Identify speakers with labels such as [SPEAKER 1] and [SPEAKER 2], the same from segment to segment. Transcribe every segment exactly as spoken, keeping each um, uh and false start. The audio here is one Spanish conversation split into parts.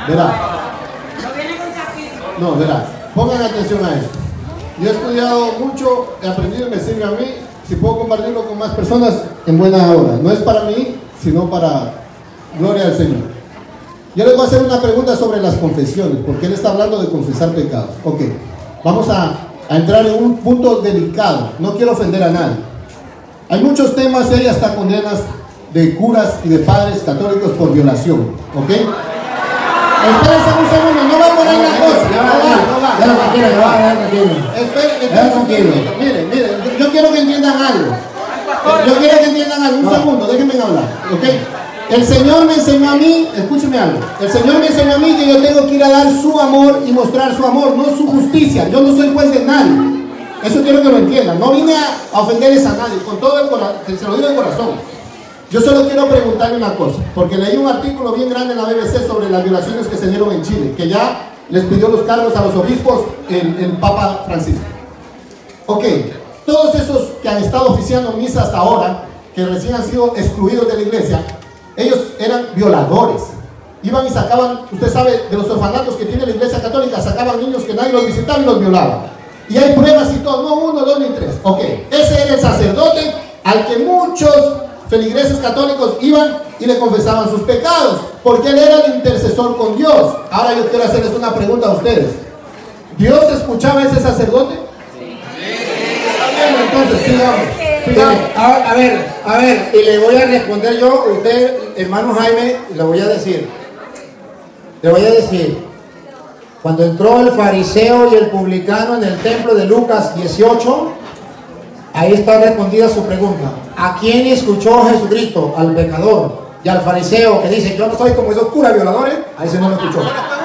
[SPEAKER 1] Verá. No, verá. Pongan atención a esto. Yo he estudiado mucho, he aprendido y me sirve a mí. Si puedo compartirlo con más personas, en buena hora. No es para mí, sino para gloria al Señor. Yo les voy a hacer una pregunta sobre las confesiones, porque Él está hablando de confesar pecados. Ok, vamos a, a entrar en un punto delicado. No quiero ofender a nadie. Hay muchos temas y hay hasta condenas de curas y de padres católicos por violación. ¿Ok? Espérense un segundo, no va por ahí la cosa. No va, no va.
[SPEAKER 2] Ya lo tranquilo, ya va, ya tranquilo.
[SPEAKER 1] Espérense un segundo. Miren, miren, yo quiero que entiendan algo. Yo quiero que entiendan algo. Un segundo, déjenme hablar. ¿Ok? El Señor me enseñó a mí, escúcheme algo. El Señor me enseñó a mí que yo tengo que ir a dar su amor y mostrar su amor, no su justicia. Yo no soy juez de nadie. Eso quiero que lo entiendan. No vine a ofenderles a nadie, con todo el corazón, se lo digo de corazón. Yo solo quiero preguntarle una cosa, porque leí un artículo bien grande en la B B C sobre las violaciones que se dieron en Chile, que ya les pidió los cargos a los obispos el, el Papa Francisco. Ok, todos esos que han estado oficiando misa hasta ahora, que recién han sido excluidos de la iglesia, ellos eran violadores. Iban y sacaban, usted sabe, de los orfanatos que tiene la iglesia católica, sacaban niños que nadie los visitaba y los violaban. Y hay pruebas y todo, no uno, dos ni tres. Ok, ese era el sacerdote al que muchos feligreses católicos iban y le confesaban sus pecados, porque él era el intercesor con Dios. Ahora yo quiero hacerles una pregunta a ustedes. ¿Dios escuchaba a ese sacerdote? Sí. Entonces, sigamos. sigamos.
[SPEAKER 2] A, a ver, a ver, y le voy a responder yo, usted, hermano Jaime, le voy a decir, le voy a decir, cuando entró el fariseo y el publicano en el templo de Lucas dieciocho, ahí está respondida su pregunta. ¿A quién escuchó Jesucristo? Al pecador y al fariseo que dice, yo no soy como esos curas violadores. A ese no lo escuchó.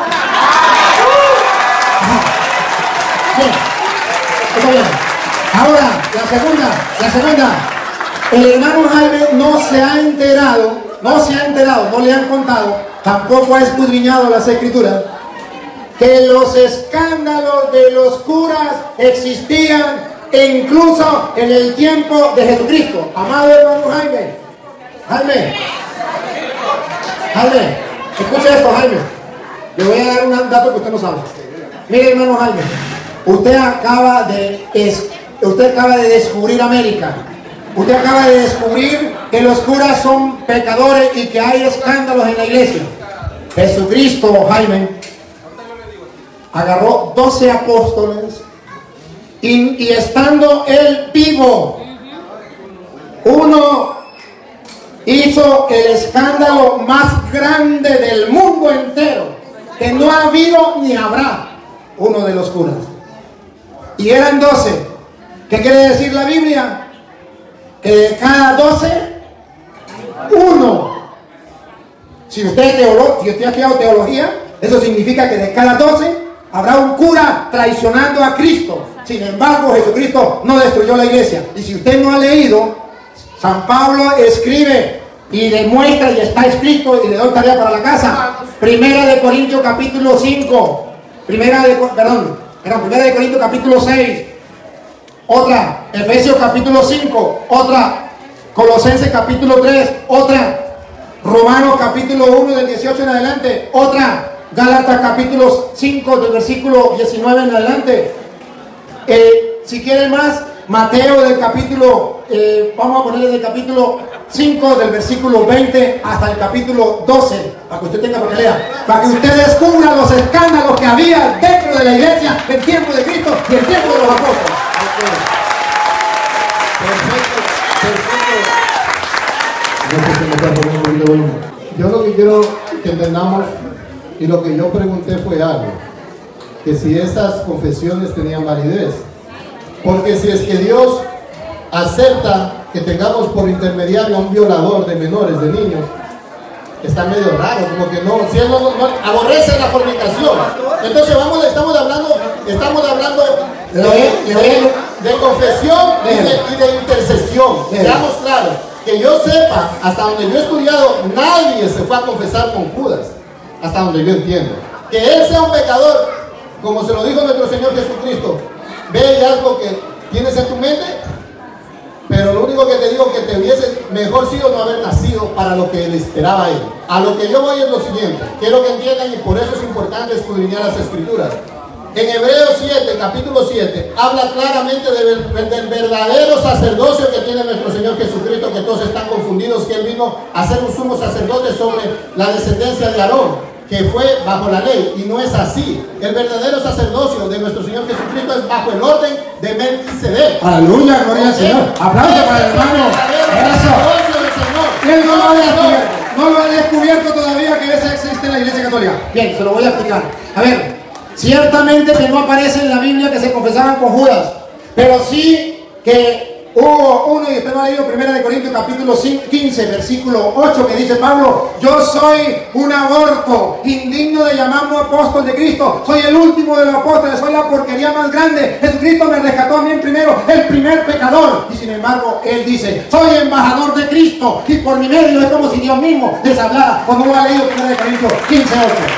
[SPEAKER 2] Bien. Está bien. Ahora, la segunda, la segunda. El hermano Jaime no se ha enterado, no se ha enterado, no le han contado, tampoco ha escudriñado las escrituras, que los escándalos de los curas existían e incluso en el tiempo de Jesucristo. Amado hermano Jaime, Jaime, Jaime, escuche esto, Jaime. Le voy a dar un dato que usted no sabe. Mire, hermano Jaime, usted acaba de, es, usted acaba de descubrir América. Usted acaba de descubrir que los curas son pecadores y que hay escándalos en la iglesia. Jesucristo, Jaime, agarró doce apóstoles. Y, y estando él vivo, uno hizo el escándalo más grande del mundo entero, que no ha habido ni habrá, uno de los curas. Y eran doce. ¿Qué quiere decir la Biblia? Que de cada doce, uno. Si usted es teólogo, si usted ha estudiado teología, eso significa que de cada doce habrá un cura traicionando a Cristo. Sin embargo, Jesucristo no destruyó la iglesia. Y si usted no ha leído, San Pablo escribe y demuestra, y está escrito, y le doy tarea para la casa. Primera de Corintios capítulo cinco. Primera de, perdón, perdón, Primera de Corintios capítulo seis. Otra, Efesios capítulo cinco. Otra, Colosenses capítulo tres. Otra, Romanos capítulo uno del dieciocho en adelante. Otra, Gálatas capítulo cinco del versículo diecinueve en adelante. Eh, si quieren más, Mateo del capítulo, eh, vamos a ponerle del capítulo cinco del versículo veinte hasta el capítulo doce, para que usted tenga para que lea, para que usted descubra los escándalos que había dentro de la iglesia en tiempo de Cristo y en tiempo de los apóstoles.
[SPEAKER 1] Perfecto, perfecto. Yo lo que quiero que entendamos y lo que yo pregunté fue algo, que si esas confesiones tenían validez, porque si es que Dios acepta que tengamos por intermediario a un violador de menores, de niños, está medio raro, como que no, si él no, no aborrece la fornicación. Entonces vamos, estamos hablando, estamos hablando de, de, de, de confesión y de, y de intercesión. Seamos claros, que yo sepa, hasta donde yo he estudiado, nadie se fue a confesar con Judas, hasta donde yo entiendo. Que él sea un pecador, como se lo dijo nuestro Señor Jesucristo, ve y haz lo que tienes en tu mente, pero lo único que te digo que te hubiese mejor sido no haber nacido para lo que le esperaba a él. a lo que yo voy es lo siguiente. Quiero que entiendan y por eso es importante escudriñar las Escrituras. En Hebreos siete, capítulo siete, habla claramente del, del verdadero sacerdocio que tiene nuestro Señor Jesucristo, que todos están confundidos, que Él vino a ser un sumo sacerdote sobre la descendencia de Aarón, que fue bajo la ley, y no es así. El verdadero sacerdocio de nuestro Señor Jesucristo es bajo el orden de Melquisedec.
[SPEAKER 2] Aleluya, gloria al Señor. Aplauso para el hermano. Eso. Él no lo ha descubierto, no lo ha descubierto todavía que eso existe en la Iglesia Católica. Bien, se lo voy a explicar. A ver. Ciertamente que no aparece en la Biblia que se confesaban con Judas, pero sí que hubo uno, y usted no ha leído primera de Corintios capítulo quince, versículo ocho, que dice Pablo: yo soy un aborto, indigno de llamarme apóstol de Cristo, soy el último de los apóstoles, soy la porquería más grande, Jesucristo me rescató a mí primero, el primer pecador, y sin embargo él dice: soy embajador de Cristo, y por mi medio es como si Dios mismo les hablara. Cuando no ha leído primera de Corintios quince, ocho.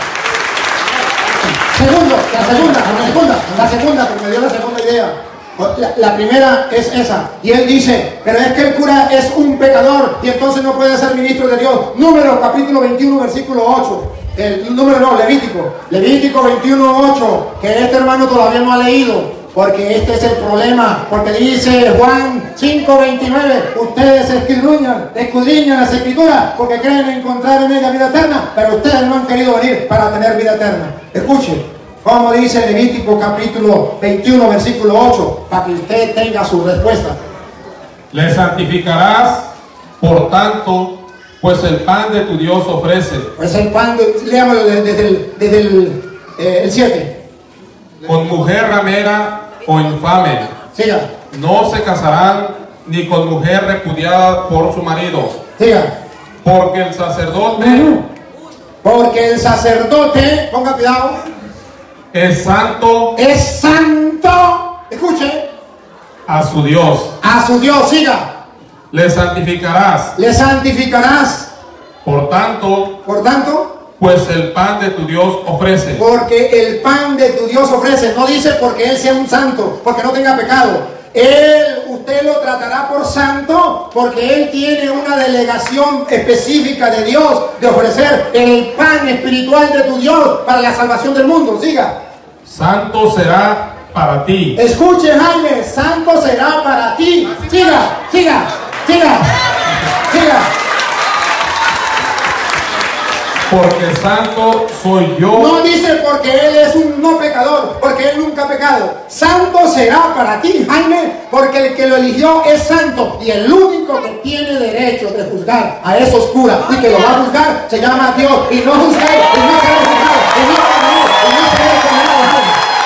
[SPEAKER 2] Segundo, la segunda, la segunda, la segunda, porque me dio la segunda idea. La, la primera es esa. Y él dice: pero es que el cura es un pecador y entonces no puede ser ministro de Dios. Números capítulo veintiuno, versículo ocho. El número no, Levítico. Levítico veintiuno, ocho. Que este hermano todavía no ha leído. Porque este es el problema, porque dice Juan cinco, veintinueve, ustedes escudriñan, escudriñan las Escrituras porque creen encontrar en ella vida eterna, pero ustedes no han querido venir para tener vida eterna. Escuchen como dice Levítico capítulo veintiuno, versículo ocho, para que usted tenga su respuesta.
[SPEAKER 3] Le santificarás, por tanto, pues el pan de tu Dios ofrece.
[SPEAKER 2] Pues el pan, de, léamelo desde, desde el, desde el, eh, el siete.
[SPEAKER 3] Con mujer ramera o infame.
[SPEAKER 2] Siga.
[SPEAKER 3] No se casarán ni con mujer repudiada por su marido.
[SPEAKER 2] Siga.
[SPEAKER 3] Porque el sacerdote.
[SPEAKER 2] Uh-huh. Porque el sacerdote, ponga cuidado,
[SPEAKER 3] es santo.
[SPEAKER 2] Es santo. Escuche.
[SPEAKER 3] A su Dios.
[SPEAKER 2] A su Dios, siga.
[SPEAKER 3] Le santificarás.
[SPEAKER 2] Le santificarás.
[SPEAKER 3] Por tanto.
[SPEAKER 2] Por tanto.
[SPEAKER 3] Pues el pan de tu Dios ofrece.
[SPEAKER 2] Porque el pan de tu Dios ofrece. No dice porque Él sea un santo, porque no tenga pecado. Él, usted lo tratará por santo porque Él tiene una delegación específica de Dios de ofrecer el pan espiritual de tu Dios para la salvación del mundo. Siga.
[SPEAKER 3] Santo será para ti.
[SPEAKER 2] Escuche, Jaime, santo será para ti. Siga, siga, siga, siga.
[SPEAKER 3] Porque santo soy yo.
[SPEAKER 2] No dice porque Él es un no pecador, porque Él nunca ha pecado. Santo será para ti, Jaime, porque el que lo eligió es santo. Y el único que tiene derecho de juzgar a esos curas y que lo va a juzgar se llama Dios. Y no juzgar, y no será juzgado, y no condenado, y no será condenado.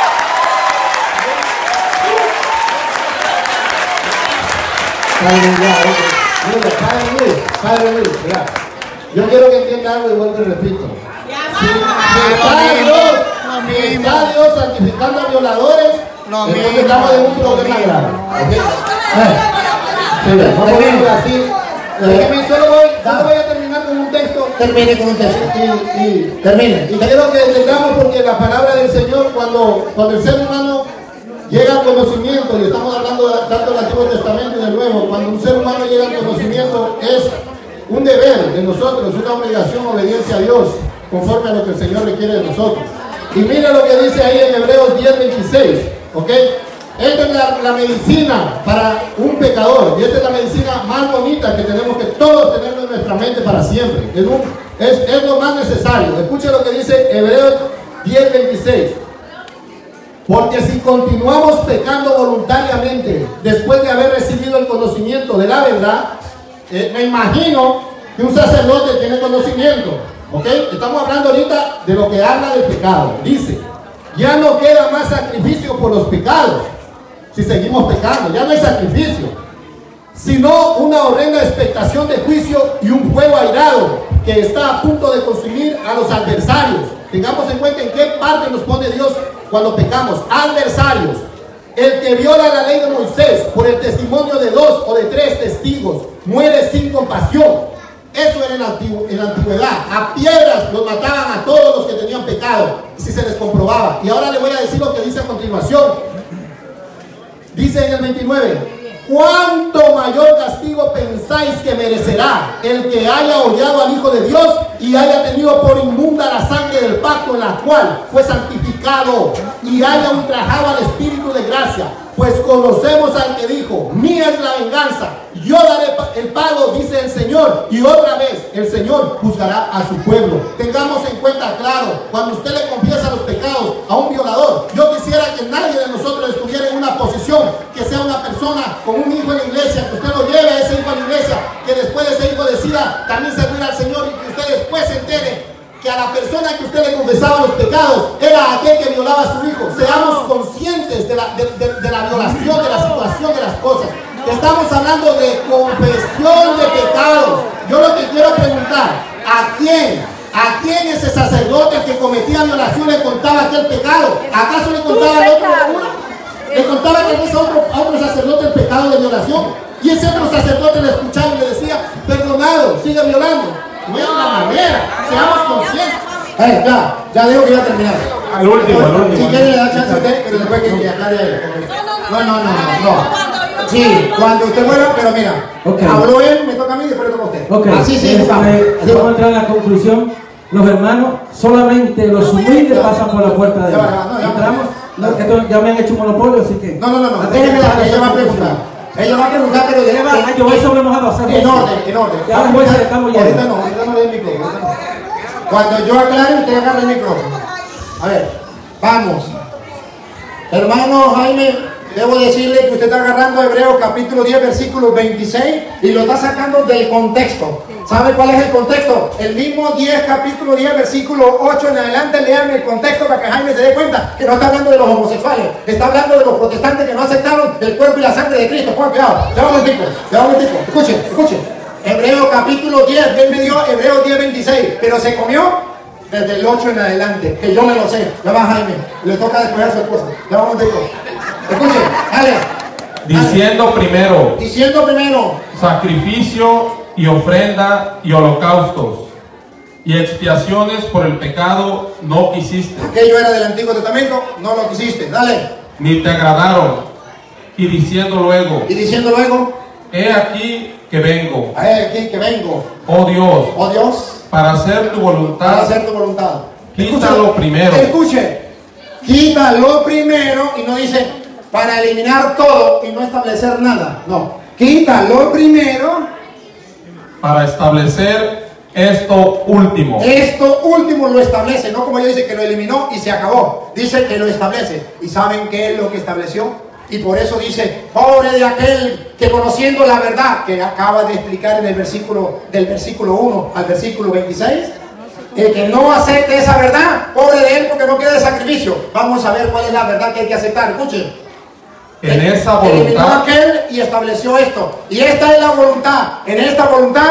[SPEAKER 1] Padre Luis, Padre Luis, mira. Yo quiero que entienda algo y vuelvo y repito. Si, si está Dios, si está Dios santificando a violadores, entonces estamos en un problema grave. ¿Okay? Sí, no podemos así. Déjeme, solo voy, solo voy a terminar con un texto.
[SPEAKER 2] Termine con un texto.
[SPEAKER 1] Y, y,
[SPEAKER 2] Termine.
[SPEAKER 1] y quiero que entendamos porque la palabra del Señor, cuando, cuando el ser humano llega al conocimiento, y estamos hablando tanto del Antiguo Testamento y del Nuevo, cuando un ser humano llega al conocimiento es un deber de nosotros, una obligación, obediencia a Dios, conforme a lo que el Señor requiere de nosotros. Y mira lo que dice ahí en Hebreos diez, veintiséis, ¿ok? Esta es la, la medicina para un pecador, y esta es la medicina más bonita que tenemos que todos tener en nuestra mente para siempre. Es, un, es, es lo más necesario. Escuche lo que dice Hebreos diez, veintiséis. Porque si continuamos pecando voluntariamente después de haber recibido el conocimiento de la verdad, Eh, me imagino que un sacerdote tiene conocimiento, ¿ok? Estamos hablando ahorita de lo que habla del pecado. Dice, ya no queda más sacrificio por los pecados, si seguimos pecando, ya no hay sacrificio, sino una horrenda expectación de juicio y un fuego airado que está a punto de consumir a los adversarios. Tengamos en cuenta en qué parte nos pone Dios cuando pecamos. Adversarios. El que viola la ley de Moisés por el testimonio de dos o de tres testigos muere sin compasión. Eso era en la, antigü en la antigüedad. A piedras los mataban a todos los que tenían pecado, si se les comprobaba. Y ahora le voy a decir lo que dice a continuación. Dice en el veintinueve: ¿cuánto mayor castigo pensáis que merecerá el que haya odiado al Hijo de Dios y haya tenido por inmunda la sangre del pacto en la cual fue santificado y haya ultrajado al Espíritu de gracia? Pues conocemos al que dijo, mía es la venganza, yo daré el pago, dice el Señor. Y otra vez, el Señor juzgará a su pueblo. Tengamos en cuenta, claro, cuando usted le confiesa los pecados a un violador, yo quisiera que nadie de nosotros estuviera en una posición que sea una persona con un hijo en la iglesia, que usted lo lleve a ese hijo a la iglesia, que después de ese hijo decida también servir al Señor y que usted después se entere que a la persona que usted le confesaba los pecados era aquel que violaba a su hijo. Seamos conscientes de la, de, de, de la violación, de la situación de las cosas. Estamos hablando de confesión de pecados. Yo lo que quiero preguntar, ¿a quién? ¿A quién ese sacerdote que cometía violación le contaba aquel pecado? ¿Acaso le contaba al otro? Le contaba que ese otro, a otro sacerdote el pecado de violación. Y ese otro sacerdote le escuchaba y le decía, perdonado, sigue violando. No es la manera, seamos conscientes.
[SPEAKER 2] Hey, ya, ya digo que iba a terminar.
[SPEAKER 3] Al último, al último.
[SPEAKER 2] Si quiere le da chance a usted, pero después que le aclare a él. No, no, no, no, no. Sí, cuando usted vuelva, pero mira, okay. Habló él, me toca a mí y después le toca a usted.
[SPEAKER 4] Okay.
[SPEAKER 2] Así sí,
[SPEAKER 4] este,
[SPEAKER 2] vamos.
[SPEAKER 4] Vamos a entrar a la conclusión. Los hermanos, solamente los humildes pasan por la puerta de Dios. Entramos, no, esto ya me han hecho monopolio, así que.
[SPEAKER 2] No, no, no, no. Déjeme la, ella va a preguntar. Ella va a preguntar, pero de
[SPEAKER 4] va, yo voy sobre mojado a hacer
[SPEAKER 2] en orden, en orden.
[SPEAKER 4] Ya después estamos ya.
[SPEAKER 2] Ahorita no, ahorita no le doy el micrófono. Cuando yo aclare, usted agarra el micrófono. A ver, vamos. Hermano Jaime, debo decirle que usted está agarrando Hebreos capítulo diez, versículo veintiséis y lo está sacando del contexto. ¿Sabe cuál es el contexto? El mismo diez, capítulo diez, versículo ocho en adelante, lean el contexto para que Jaime se dé cuenta que no está hablando de los homosexuales, está hablando de los protestantes que no aceptaron el cuerpo y la sangre de Cristo. Pongan cuidado, ya vamos tico, ya vamos tico. Escuchen, escuchen. Hebreos capítulo diez, ven me dio Hebreos diez, veintiséis, pero se comió desde el ocho en adelante, que yo me lo sé. Ya va Jaime, le toca despejar a su esposa. Ya vamos tico. Escuchen, dale.
[SPEAKER 3] Diciendo primero,
[SPEAKER 2] Diciendo primero,
[SPEAKER 3] sacrificio y ofrenda y holocaustos y expiaciones por el pecado no quisiste,
[SPEAKER 2] aquello era del Antiguo Testamento, no lo quisiste, dale.
[SPEAKER 3] ni te agradaron, y diciendo luego,
[SPEAKER 2] Y diciendo luego,
[SPEAKER 3] he aquí que vengo,
[SPEAKER 2] a él aquí que vengo,
[SPEAKER 3] oh Dios,
[SPEAKER 2] oh Dios,
[SPEAKER 3] para hacer tu
[SPEAKER 2] para
[SPEAKER 3] voluntad.
[SPEAKER 2] hacer tu voluntad.
[SPEAKER 3] Quítalo primero.
[SPEAKER 2] Escuche, quítalo primero y no dice para eliminar todo y no establecer nada. No, quítalo primero.
[SPEAKER 3] Para establecer esto último.
[SPEAKER 2] Esto último lo establece, no como yo dice que lo eliminó y se acabó. Dice que lo establece. ¿Y saben qué es lo que estableció? Y por eso dice, pobre de aquel que conociendo la verdad, que acaba de explicar en el versículo, del versículo uno al versículo veintiséis, el que no acepte esa verdad, pobre de él porque no quede sacrificio. Vamos a ver cuál es la verdad que hay que aceptar. Escuchen.
[SPEAKER 3] En esa
[SPEAKER 2] Eliminó
[SPEAKER 3] voluntad
[SPEAKER 2] aquel y estableció esto. Y esta es la voluntad. En esta voluntad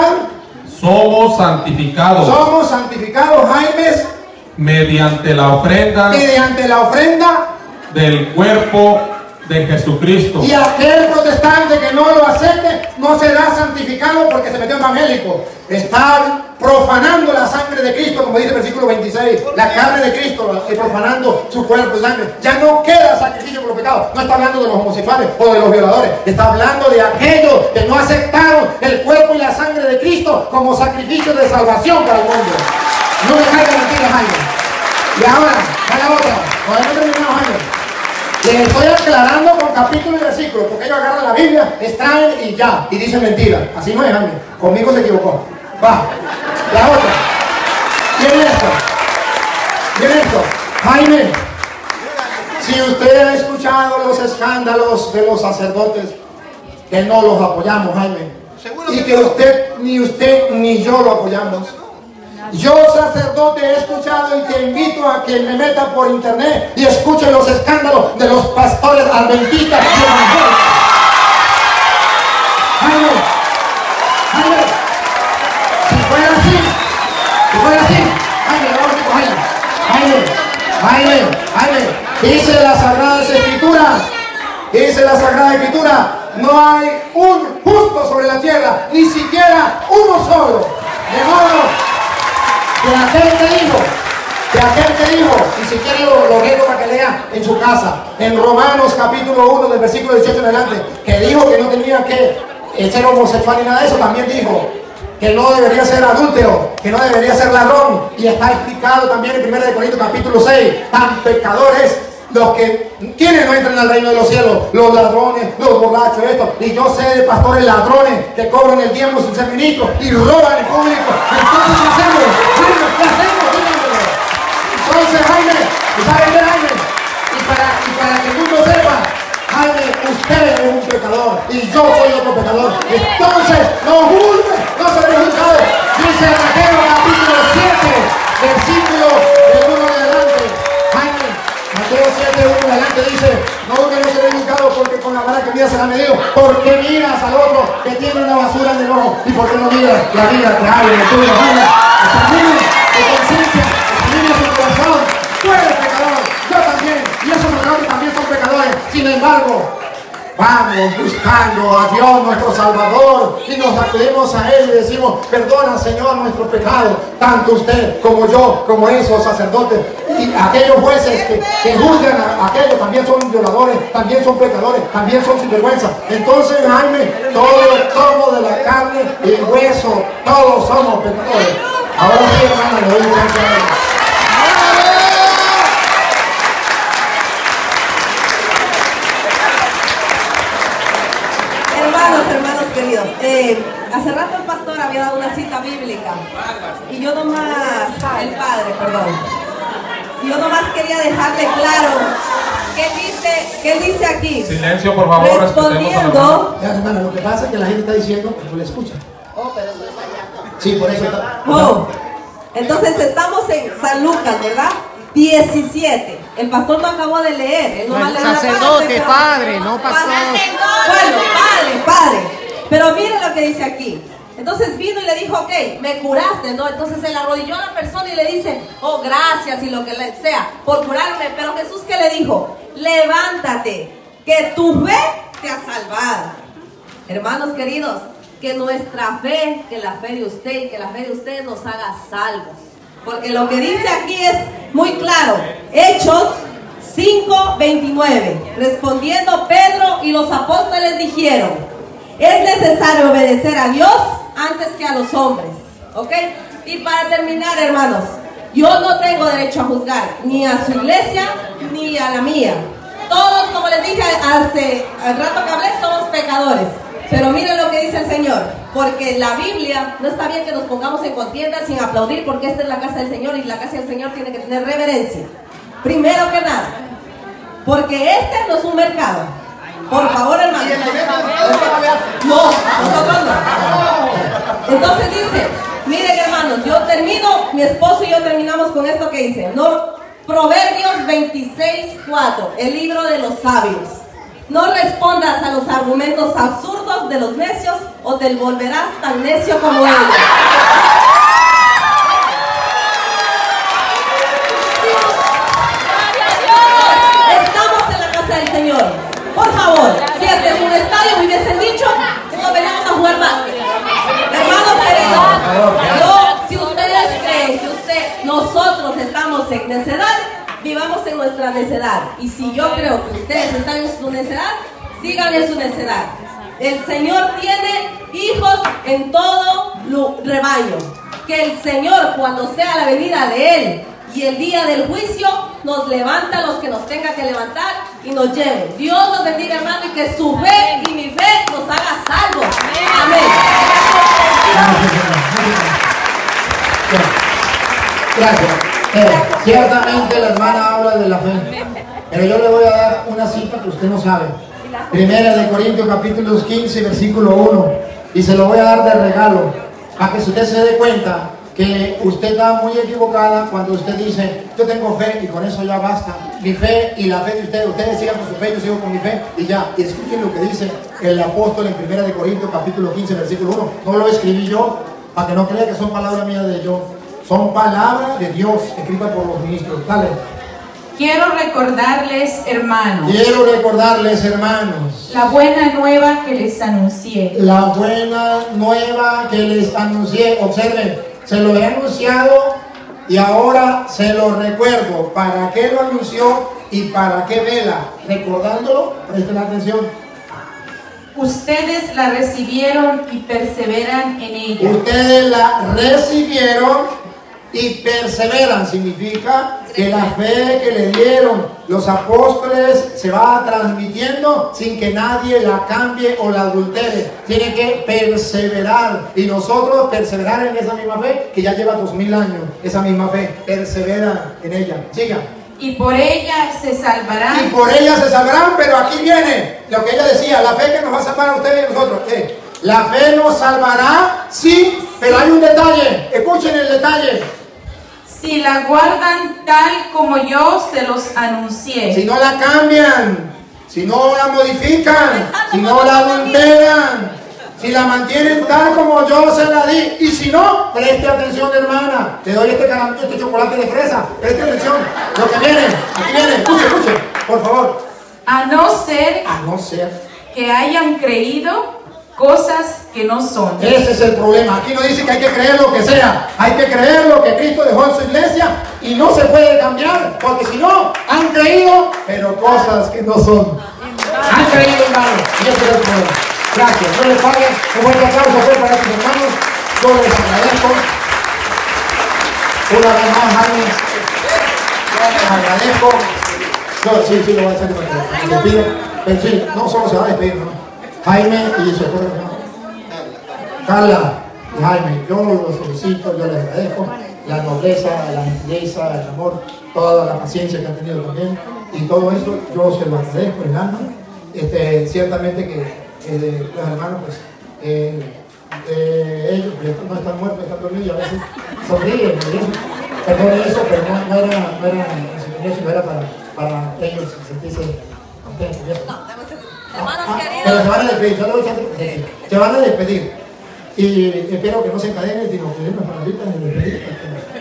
[SPEAKER 3] somos santificados
[SPEAKER 2] somos santificados, Jaime,
[SPEAKER 3] mediante la ofrenda
[SPEAKER 2] mediante la ofrenda.
[SPEAKER 3] del cuerpo de Jesucristo.
[SPEAKER 2] Y aquel protestante que no lo acepte no será santificado porque se metió evangélico. Está profanando la sangre de Cristo, como dice el versículo veintiséis. La carne de Cristo, eh, profanando su cuerpo y sangre. Ya no queda sacrificio por los pecados. No está hablando de los homosexuales o de los violadores. Está hablando de aquellos que no aceptaron el cuerpo y la sangre de Cristo como sacrificio de salvación para el mundo. No me caigan mentiras, Jaime. Y ahora, a la otra. Todavía no terminamos, Jaime. Les estoy aclarando con capítulo y versículo, porque ellos agarran la Biblia, extraen y ya, y dicen mentira. Así no es, Jaime. Conmigo se equivocó. Va. La otra. Miren esto. Miren esto. Jaime, si usted ha escuchado los escándalos de los sacerdotes, que no los apoyamos, Jaime, y que usted, ni usted, ni yo lo apoyamos. Yo, sacerdote, he escuchado y te invito a que me meta por internet y escuche los escándalos de los pastores adventistas y evangélicos. Jaime, Jaime, si fuera así, si fuera así, Jaime, vamos a Jaime, Jaime, Jaime, Jaime, dice las Sagradas Escrituras, dice la Sagrada Escritura, no hay un justo sobre la tierra, ni siquiera uno solo, de modo que aquel que dijo, que aquel que dijo, y si quiere lo, lo reto para que lea en su casa, en Romanos capítulo uno del versículo dieciocho en adelante, que dijo que no tenía que ser homosexual ni nada de eso, también dijo que no debería ser adúltero, que no debería ser ladrón, y está explicado también en primera de Corintios capítulo seis, tan pecadores los que, ¿quiénes no entran al reino de los cielos? Los ladrones, los borrachos, esto. Y yo sé de pastores ladrones que cobran el diezmo sin ser ministros y roban en público. Entonces, ¿qué hacemos? Jaime, ¿qué hacemos? Díganmelo. Entonces, Jaime, ¿y saben qué, Jaime? Y para, y para que el mundo sepa, Jaime, usted es un pecador y yo soy otro pecador. Entonces, no juzgue, no se ve juzgado. Dice Mateo capítulo siete, versículo del uno en adelante. Jaime, Mateo siete, uno en adelante dice, no que no se ve juzgado porque con la vara que mira será medido. ¿Por qué miras al otro que tiene una basura en el ojo? ¿Y por qué no miras la vida que hay en el tuyo? Jaime, examine tu conciencia, examine tu corazón. Tú eres pecador, yo también, y esos pecadores también son pecadores. Sin embargo, vamos buscando a Dios nuestro Salvador y nos acudimos a Él y decimos, perdona Señor nuestros pecados, tanto usted como yo, como esos sacerdotes y aquellos jueces que, que juzgan a aquellos, también son violadores, también son pecadores, también son sinvergüenza. Entonces, Jaime, todos somos de la carne y el hueso, todos somos pecadores. Ahora sí, hermana, le doy gracias a Él.
[SPEAKER 5] Hermanos queridos, eh, hace rato el pastor había dado una cita bíblica y yo nomás, el padre, perdón, y yo nomás quería dejarle claro que dice, que dice aquí.
[SPEAKER 3] Silencio, por favor,
[SPEAKER 5] respondiendo.
[SPEAKER 2] Ya, hermana, lo que pasa es que la gente está diciendo que no le escucha.
[SPEAKER 5] Oh, pero eso es allá.
[SPEAKER 2] Sí, por eso está.
[SPEAKER 5] Oh, entonces estamos en San Lucas, ¿verdad? diecisiete. El pastor no acabó de leer. Él nomás le da la
[SPEAKER 6] sacerdote,
[SPEAKER 5] parte,
[SPEAKER 6] padre, no pastor.
[SPEAKER 5] Bueno, padre, padre. Pero miren lo que dice aquí. Entonces vino y le dijo, ok, me curaste, ¿no? Entonces se le arrodilló a la persona y le dice, oh, gracias y lo que sea, por curarme. Pero Jesús, ¿qué le dijo? Levántate, que tu fe te ha salvado. Hermanos queridos, que nuestra fe, que la fe de usted y que la fe de ustedes nos haga salvos. Porque lo que dice aquí es muy claro. Hechos cinco veintinueve. Respondiendo Pedro y los apóstoles dijeron, es necesario obedecer a Dios antes que a los hombres. ¿Ok? Y para terminar, hermanos, yo no tengo derecho a juzgar ni a su iglesia ni a la mía. Todos, como les dije hace el rato que hablé, somos pecadores. Pero miren lo que dice el Señor, porque la Biblia, no está bien que nos pongamos en contienda sin aplaudir, porque esta es la casa del Señor y la casa del Señor tiene que tener reverencia. Primero que nada, porque este no es un mercado. Por favor, hermano. No, nosotros no. Entonces dice, miren hermanos, yo termino, mi esposo y yo terminamos con esto que dice, no, Proverbios veintiséis cuatro, el libro de los sabios. No respondas a los argumentos absurdos de los necios o te volverás tan necio como ellos. Estamos en la casa del Señor. Por favor, si este es un estadio, muy bien dicho, no venimos a jugar más. Hermanos queridos, yo, si ustedes creen que usted, nosotros estamos en necedad, vivamos en nuestra necedad. Y si yo creo que ustedes están en su necedad, sigan en su necedad. El Señor tiene hijos en todo rebaño. Que el Señor, cuando sea la venida de Él y el día del juicio, nos levanta a los que nos tenga que levantar y nos lleve. Dios nos bendiga, hermano, y que su fe y mi fe nos haga salvos. Amén.
[SPEAKER 2] Gracias. Eh, ciertamente la hermana habla de la fe, pero yo le voy a dar una cita que usted no sabe. Primera de Corintios capítulo quince versículo uno, y se lo voy a dar de regalo para que usted se dé cuenta que usted está muy equivocada cuando usted dice, yo tengo fe y con eso ya basta. Mi fe y la fe de ustedes, ustedes sigan con su fe, yo sigo con mi fe y ya. Y escuchen lo que dice el apóstol en Primera de Corintios capítulo quince versículo uno. No lo escribí yo, para que no crea que son palabras mías de yo. Son palabras de Dios escritas por los ministros. Dale.
[SPEAKER 7] Quiero recordarles, hermanos.
[SPEAKER 2] Quiero recordarles, hermanos.
[SPEAKER 7] La buena nueva que les anuncié.
[SPEAKER 2] La buena nueva que les anuncié. Observen, se lo he anunciado Y ahora se lo recuerdo. ¿Para qué lo anunció y para qué vela? Recordándolo, presten atención.
[SPEAKER 7] Ustedes la recibieron y perseveran en ella.
[SPEAKER 2] Ustedes la recibieron y perseveran. Significa que la fe que le dieron los apóstoles se va transmitiendo sin que nadie la cambie o la adultere. Tiene que perseverar, y nosotros perseverar en esa misma fe que ya lleva dos mil años. Esa misma fe, persevera en ella. Siga.
[SPEAKER 7] Y por ella se salvarán.
[SPEAKER 2] Y por ella se salvarán. Pero aquí viene lo que ella decía: la fe que nos va a salvar a ustedes y a nosotros. ¿Qué? La fe nos salvará, sí, pero hay un detalle. Escuchen el detalle.
[SPEAKER 7] Si la guardan tal como yo se los anuncié.
[SPEAKER 2] Si no la cambian, si no la modifican, si no la adulteran, si la mantienen tal como yo se la di. Y si no, preste atención, hermana. Te doy este caramelo, este chocolate de fresa. Preste atención. Lo que viene, aquí viene. Escuche, escuche, por favor.
[SPEAKER 7] A no ser,
[SPEAKER 2] A no ser
[SPEAKER 7] que hayan creído cosas que no son.
[SPEAKER 2] Ese es el problema. Aquí no dice que hay que creer lo que sea. Hay que creer lo que Cristo dejó en su iglesia y no se puede cambiar, porque si no, han creído, pero cosas que no son. Han creído, hermano. Y ese es el problema. Gracias. Yo les pague un buen aplauso para estos hermanos. Yo les agradezco. Una vez más, Jaime. Yo les agradezco. Yo, sí, sí, lo voy a hacer para que me despido. Pero sí, no solo se va a despedir, ¿no? Jaime y su esposa, Carla y Jaime, yo los felicito, yo les agradezco la nobleza, la gentileza, el amor, toda la paciencia que han tenido también, y todo eso yo se lo agradezco en el alma. Este, ciertamente que eh, los hermanos, pues, eh, eh, ellos no están muertos, están dormidos, y a veces sonríen, perdón eso, pero no, no era, no era, no era para, para ellos sentirse contentos.
[SPEAKER 5] Hermanos
[SPEAKER 2] Ah,
[SPEAKER 5] queridos.
[SPEAKER 2] pero se van a despedir, yo le voy a echar otro consejo. Se van a despedir. Y espero que no se encadenen, sino que den las palabritas de despedir.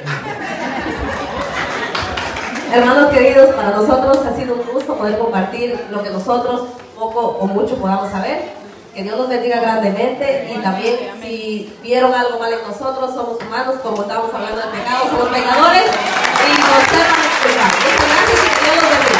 [SPEAKER 5] Hermanos queridos, para nosotros ha sido un gusto poder compartir lo que nosotros poco o mucho podamos saber. Que Dios nos bendiga grandemente, y también si vieron algo mal en nosotros, somos humanos, como estamos hablando de pecado, somos pecadores y nos sepan explicar. Muchas gracias y que Dios los bendiga.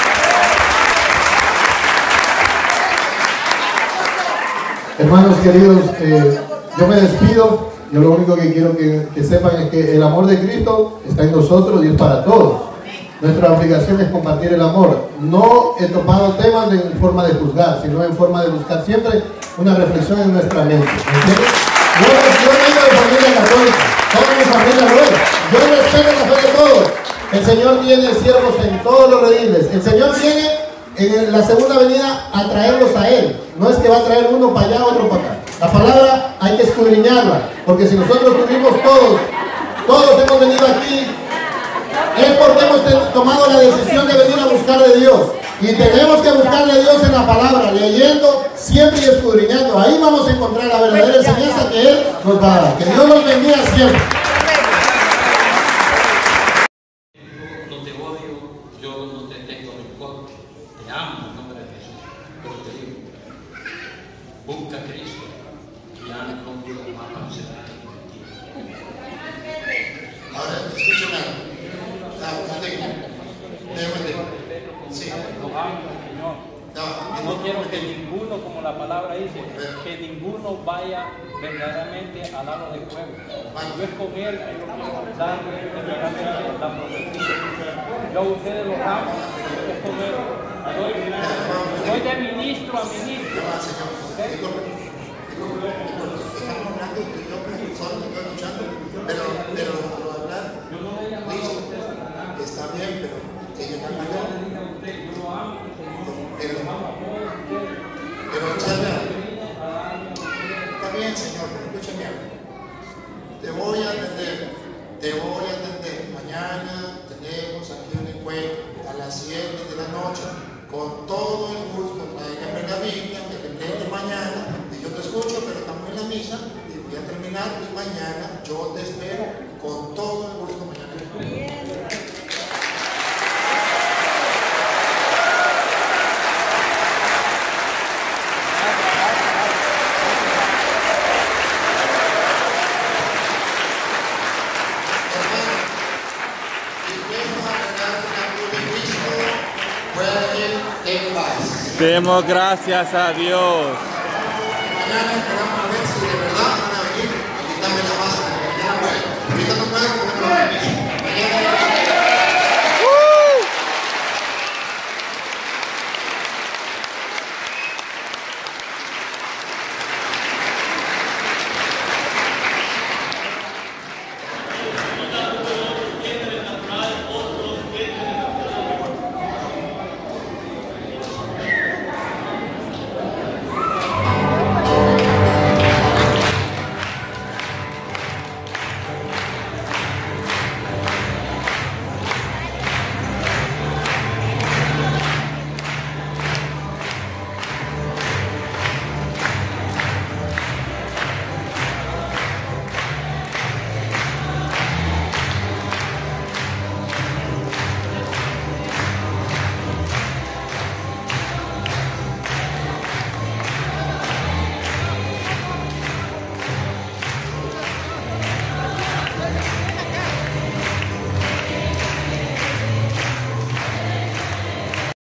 [SPEAKER 1] Hermanos queridos, eh, yo me despido. Yo lo único que quiero que, que sepan es que el amor de Cristo está en nosotros y es para todos. Nuestra obligación es compartir el amor. No he topado temas en forma de juzgar, sino en forma de buscar siempre una reflexión en nuestra mente. ¿Entiendes? Yo, yo vengo de familia católica, toda mi familia lo es. Yo respeto la fe de todos. El Señor tiene siervos en todos los rediles. El Señor viene en la segunda venida a traerlos a Él. No es que va a traer uno para allá, otro para acá. La palabra hay que escudriñarla, porque si nosotros tuvimos todos, todos hemos venido aquí, es porque hemos tomado la decisión de venir a buscar de Dios. Y tenemos que buscarle a Dios en la palabra, leyendo siempre y escudriñando. Ahí vamos a encontrar la verdadera enseñanza que Él nos va a dar. Que Dios nos bendiga siempre.
[SPEAKER 6] No te odio, yo no te tengo rencor, te amo en nombre de Jesús. Pero te digo, busca a Cristo y anda contigo más para ser alguien en ti.
[SPEAKER 8] Ahora, escúchame algo. Sí.
[SPEAKER 9] No quiero que ninguno, como la palabra dice, que ninguno vaya verdaderamente al lado de fuego. Yo es con él, yo quiero darle verdaderamente la profecía. Yo a ustedes los amo, yo es con él. Doy, doy de ministro a ministro.
[SPEAKER 8] Pero, pero lo hablar, listo, está bien, pero ella cambió. Pero, pero, Charla, está bien, Señor, pero escúchame algo. Te voy a atender, te voy a atender. Mañana tenemos aquí un encuentro a las siete de la noche, con todo el gusto. Traigan la Biblia, que te entiende mañana, y yo te escucho, pero estamos en la misa. Voy a terminar y mañana yo te espero con todo el gusto mañana. en paz.
[SPEAKER 10] Demos gracias a Dios.
[SPEAKER 8] Mañana esperamos a ver si de verdad